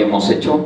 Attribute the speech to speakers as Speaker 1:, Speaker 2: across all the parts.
Speaker 1: habíamos hecho.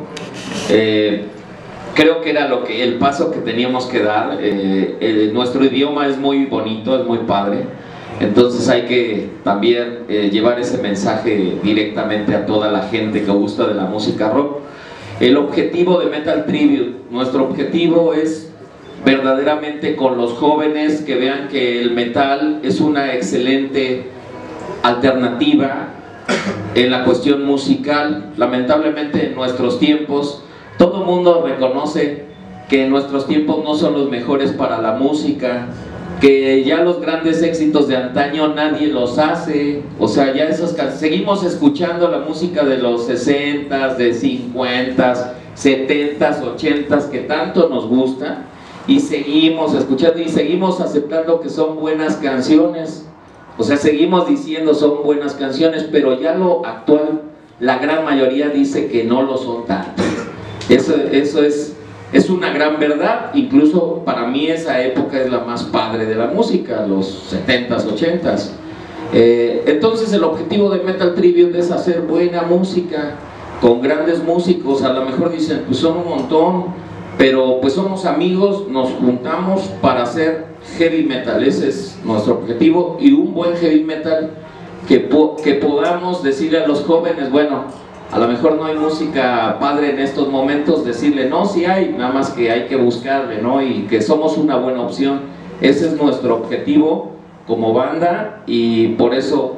Speaker 1: Creo que era el paso que teníamos que dar. Nuestro idioma es muy bonito, es muy padre, entonces hay que también llevar ese mensaje directamente a toda la gente que gusta de la música rock. El objetivo de Metal Tribute, nuestro objetivo es verdaderamente con los jóvenes que vean que el metal es una excelente alternativa en la cuestión musical. Lamentablemente en nuestros tiempos todo el mundo reconoce que nuestros tiempos no son los mejores para la música, que ya los grandes éxitos de antaño nadie los hace, o sea, ya seguimos escuchando la música de los 60s, de 50s, 70s, 80s, que tanto nos gusta, y seguimos escuchando y seguimos aceptando que son buenas canciones, o sea, seguimos diciendo son buenas canciones, pero ya lo actual, la gran mayoría dice que no lo son tanto. Eso es una gran verdad. Incluso para mí esa época es la más padre de la música, los 70s, 80s. Entonces el objetivo de Metal Tribute es hacer buena música con grandes músicos. A lo mejor dicen, pues son un montón, pero pues somos amigos, nos juntamos para hacer heavy metal. Ese es nuestro objetivo, y un buen heavy metal que podamos decirle a los jóvenes, bueno, a lo mejor no hay música padre en estos momentos, decirle, no, sí hay, nada más que hay que buscarle, ¿no? Y que somos una buena opción. Ese es nuestro objetivo como banda, y por eso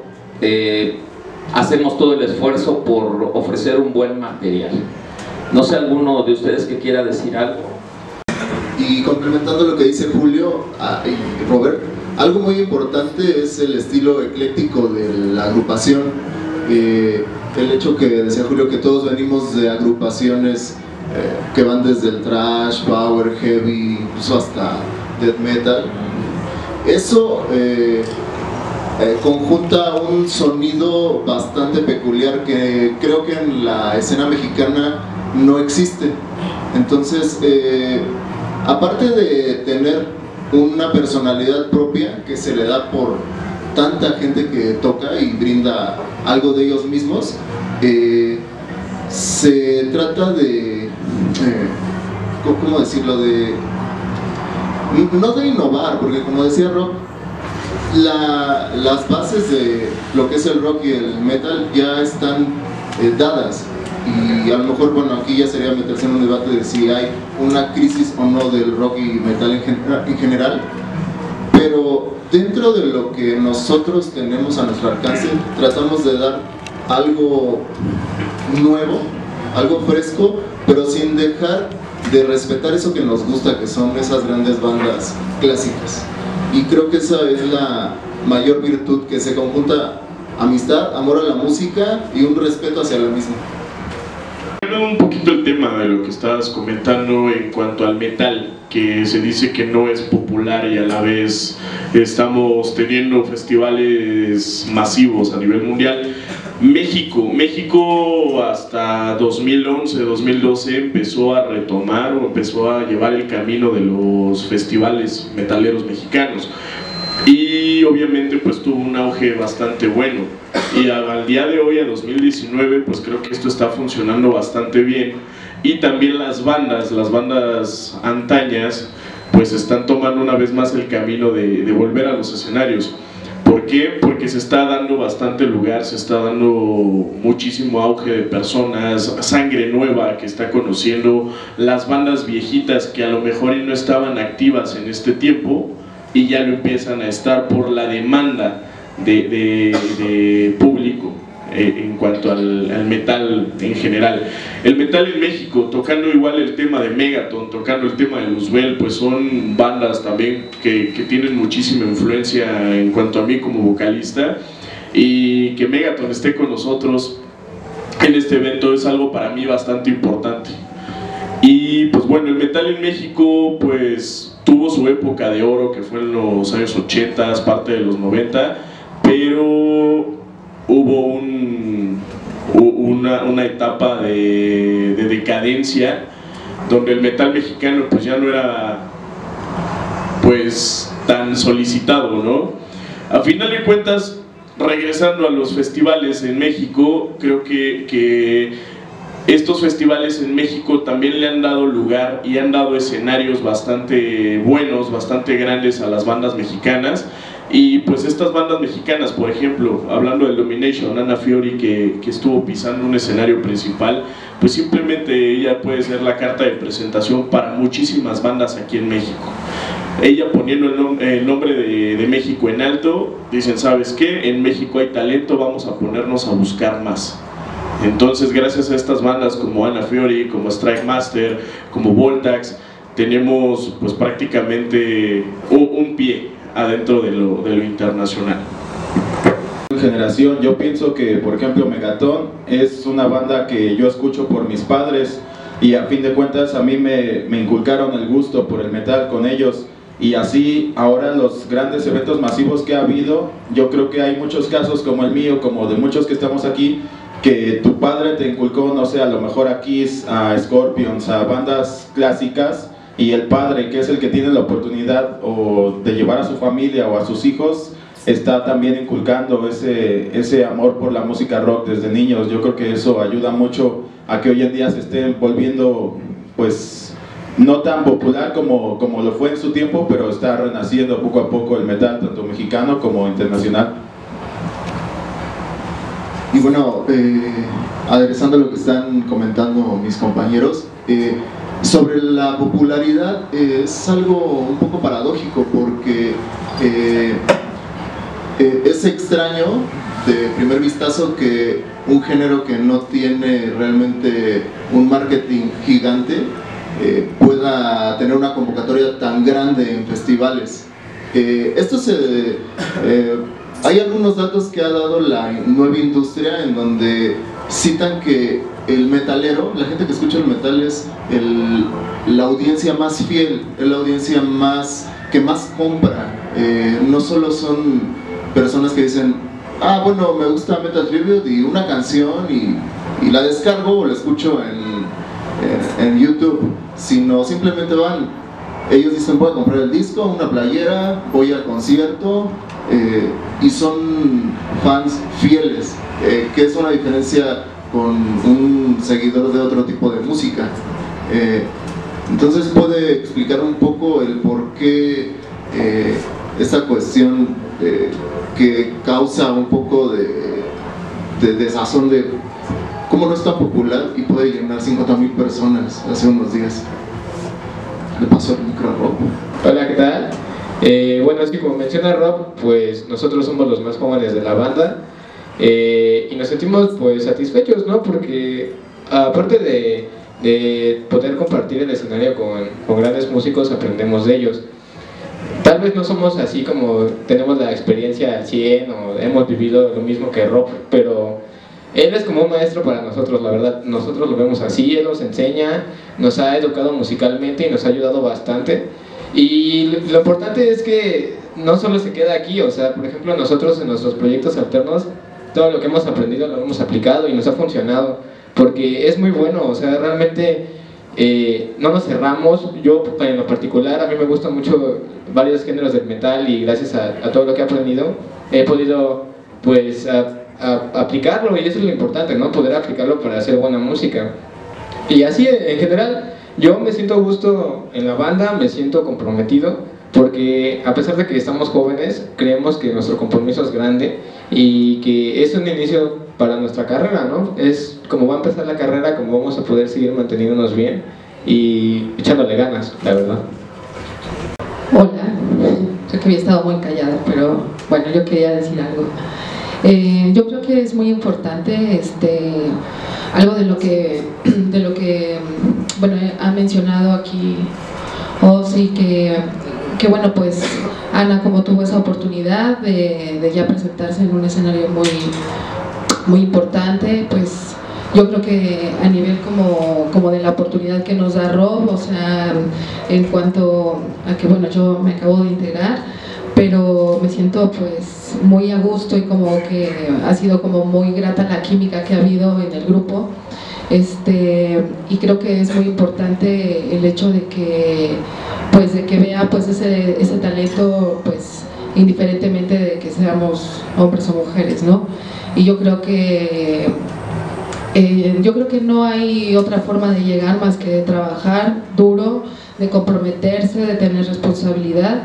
Speaker 1: hacemos todo el esfuerzo por ofrecer un buen material. No sé, alguno de ustedes que quiera decir algo.
Speaker 2: Y complementando lo que dice Julio y Robert, algo muy importante es el estilo ecléctico de la agrupación. El hecho que decía Julio, que todos venimos de agrupaciones que van desde el thrash, power, heavy, incluso hasta death metal. Eso conjunta un sonido bastante peculiar que creo que en la escena mexicana no existe. Entonces, aparte de tener una personalidad propia que se le da por tanta gente que toca y brinda algo de ellos mismos, se trata de, ¿cómo decirlo? No de innovar, porque como decía Rob, las bases de lo que es el rock y el metal ya están dadas, y a lo mejor, bueno, aquí ya sería meterse en un debate de si hay una crisis o no del rock y metal en general, pero dentro de lo que nosotros tenemos a nuestro alcance, tratamos de dar algo nuevo, algo fresco, pero sin dejar de respetar eso que nos gusta, que son esas grandes bandas clásicas. Y creo que esa es la mayor virtud, que se conjunta amistad, amor a la música y un respeto hacia la misma.
Speaker 3: Un poquito el tema de lo que estabas comentando en cuanto al metal, que se dice que no es popular, y a la vez estamos teniendo festivales masivos a nivel mundial. México hasta 2011, 2012 empezó a retomar o empezó a llevar el camino de los festivales metaleros mexicanos, y obviamente pues tuvo un auge bastante bueno, y al día de hoy, a 2019, pues creo que esto está funcionando bastante bien, y también las bandas antañas pues están tomando una vez más el camino de volver a los escenarios. ¿Por qué? Porque se está dando bastante lugar, se está dando muchísimo auge de personas, sangre nueva que está conociendo las bandas viejitas que a lo mejor no estaban activas en este tiempo, y ya lo empiezan a estar por la demanda de público en cuanto al metal en general. El metal en México, tocando igual el tema de Megaton, tocando el tema de Luzbel, pues son bandas también que tienen muchísima influencia en cuanto a mí como vocalista, y que Megaton esté con nosotros en este evento es algo para mí bastante importante. Y pues bueno, el metal en México pues tuvo su época de oro, que fue en los años 80, parte de los 90, pero hubo una etapa de decadencia, donde el metal mexicano pues ya no era pues tan solicitado, ¿no? A final de cuentas, regresando a los festivales en México, creo que Estos festivales en México también le han dado lugar y han dado escenarios bastante buenos, bastante grandes a las bandas mexicanas. Y pues estas bandas mexicanas, por ejemplo, hablando del Domination, Ana Fiori, que estuvo pisando un escenario principal, pues simplemente ella puede ser la carta de presentación para muchísimas bandas aquí en México. Ella poniendo el nombre de México en alto, dicen, ¿sabes qué? En México hay talento, vamos a ponernos a buscar más. Entonces, gracias a estas bandas como Ana Fiori, como Strike Master, como Voltax, tenemos pues prácticamente un pie adentro de lo internacional.
Speaker 4: Generación, yo pienso que, por ejemplo, Megaton es una banda que yo escucho por mis padres y a fin de cuentas a mí me inculcaron el gusto por el metal con ellos, y así ahora los grandes eventos masivos que ha habido, yo creo que hay muchos casos como el mío, como de muchos que estamos aquí, que tu padre te inculcó, no sé, a lo mejor a Kiss, a Scorpions, a bandas clásicas, y el padre, que es el que tiene la oportunidad o de llevar a su familia o a sus hijos, está también inculcando ese amor por la música rock desde niños. Yo creo que eso ayuda mucho a que hoy en día se estén volviendo, pues, no tan popular como lo fue en su tiempo, pero está renaciendo poco a poco el metal, tanto mexicano como internacional.
Speaker 2: Y bueno, aderezando lo que están comentando mis compañeros, sobre la popularidad, es algo un poco paradójico, porque es extraño de primer vistazo que un género que no tiene realmente un marketing gigante pueda tener una convocatoria tan grande en festivales. Hay algunos datos que ha dado la nueva industria en donde citan que el metalero, la gente que escucha el metal, es la audiencia más fiel, es la audiencia que más compra. No solo son personas que dicen, ah, bueno, me gusta Metal Tribute y una canción y la descargo o la escucho en YouTube, sino simplemente van. Ellos dicen, voy a comprar el disco, una playera, voy al concierto, y son fans fieles, que es una diferencia con un seguidor de otro tipo de música. Entonces, ¿puede explicar un poco el por qué esta cuestión que causa un poco de desazón de cómo no es tan popular y puede llenar 50,000 personas hace unos días? Le paso el micro a Rob.
Speaker 5: Hola, ¿qué tal? Bueno, es que como menciona Rob, pues nosotros somos los más jóvenes de la banda, y nos sentimos pues satisfechos, ¿no? Porque aparte de poder compartir el escenario con grandes músicos, aprendemos de ellos. Tal vez no somos así como tenemos la experiencia al 100 o hemos vivido lo mismo que Rob, pero él es como un maestro para nosotros, la verdad. Nosotros lo vemos así, él nos enseña, nos ha educado musicalmente y nos ha ayudado bastante. Y lo importante es que no solo se queda aquí, o sea, por ejemplo, nosotros en nuestros proyectos alternos, todo lo que hemos aprendido lo hemos aplicado y nos ha funcionado, porque es muy bueno, o sea, realmente no nos cerramos. Yo en lo particular, a mí me gustan mucho varios géneros del metal y gracias a todo lo que he aprendido, he podido pues aplicarlo, y eso es lo importante, ¿no? Poder aplicarlo para hacer buena música. Y así en general, yo me siento a gusto en la banda, me siento comprometido, porque a pesar de que estamos jóvenes, creemos que nuestro compromiso es grande y que es un inicio para nuestra carrera, ¿no? Es como va a empezar la carrera, como vamos a poder seguir manteniéndonos bien y echándole ganas, la verdad.
Speaker 6: Hola, yo que había estado muy callada, pero bueno, yo quería decir algo. Yo creo que es muy importante algo de lo que bueno, ha mencionado aquí Ozzy, que bueno, pues Ana, como tuvo esa oportunidad de ya presentarse en un escenario muy importante, pues yo creo que a nivel como de la oportunidad que nos da Rob, o sea, en cuanto a que bueno, yo me acabo de integrar, pero me siento pues muy a gusto y como que ha sido como muy grata la química que ha habido en el grupo, y creo que es muy importante el hecho de que vea pues ese talento, pues indiferentemente de que seamos hombres o mujeres, ¿no? Y yo creo que yo creo que no hay otra forma de llegar más que de trabajar duro, de comprometerse, de tener responsabilidad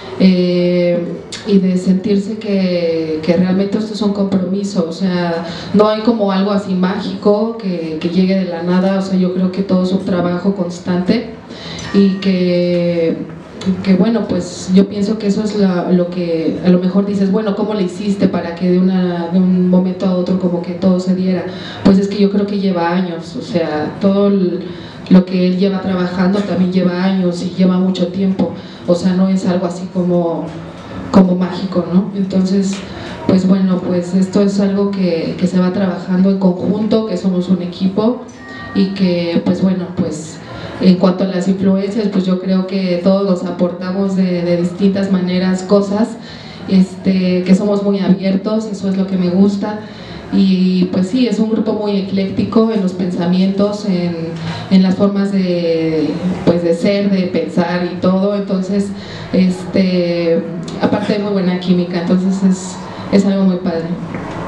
Speaker 6: y de sentirse que realmente esto es un compromiso. O sea, no hay como algo así mágico que llegue de la nada. O sea, yo creo que todo es un trabajo constante y que bueno, pues yo pienso que eso es lo que a lo mejor dices, bueno, ¿cómo le hiciste para que de un momento a otro como que todo se diera? Pues es que yo creo que lleva años. O sea, todo lo que él lleva trabajando también lleva años y lleva mucho tiempo. O sea, no es algo así como mágico, ¿no? Entonces, pues bueno, pues esto es algo que se va trabajando en conjunto, que somos un equipo y que, pues bueno, pues en cuanto a las influencias, pues yo creo que todos nos aportamos de distintas maneras cosas, que somos muy abiertos, eso es lo que me gusta. Y pues sí, es un grupo muy ecléctico en los pensamientos, en las formas de ser, de pensar y todo. Entonces, aparte de muy buena química, entonces es algo muy padre.